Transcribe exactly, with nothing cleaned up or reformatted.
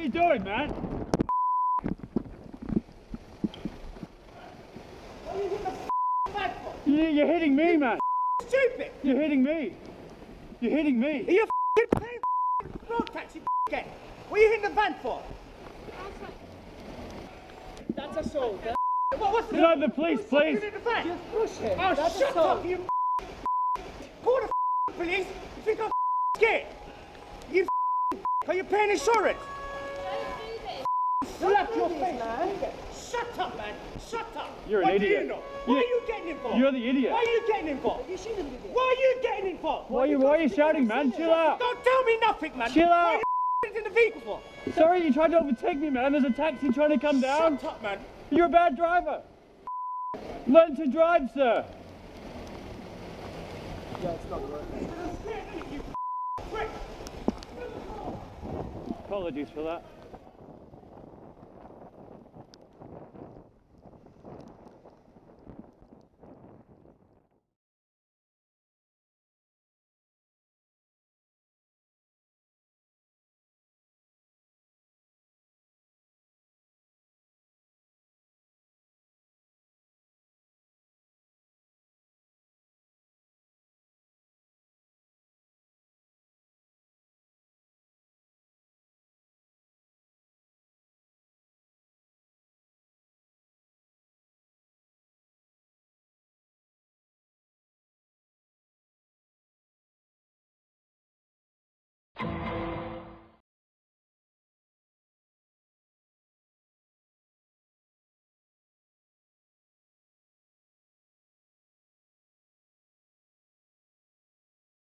you doing, man? What are you hitting the back for? You, you're hitting me, man. Stupid! You're hitting me. You're hitting me. Are you f***ing paying road taxi again? What are you hitting the van for? That's assault. What, what's the You know the police, please. in the van? Just push him. Oh, That's shut assault. up, you Call the police. You think I'm scared? You are you paying insurance? Slap your face, man. Shut up, man. Shut up. You're an what idiot. Do you know? What You- are you getting involved? You're the idiot. Why are you getting involved? You shouldn't be there. Why are you getting involved? Why are you, why are you shouting, man? Chill out. Don't tell me nothing, man. Chill What out. are you in the vehicle for? Sorry, you tried to overtake me, man. There's a taxi trying to come down. Shut up, man. You're a bad driver. Learn to drive, sir. Yeah, it's not working. You prick. Apologies for that.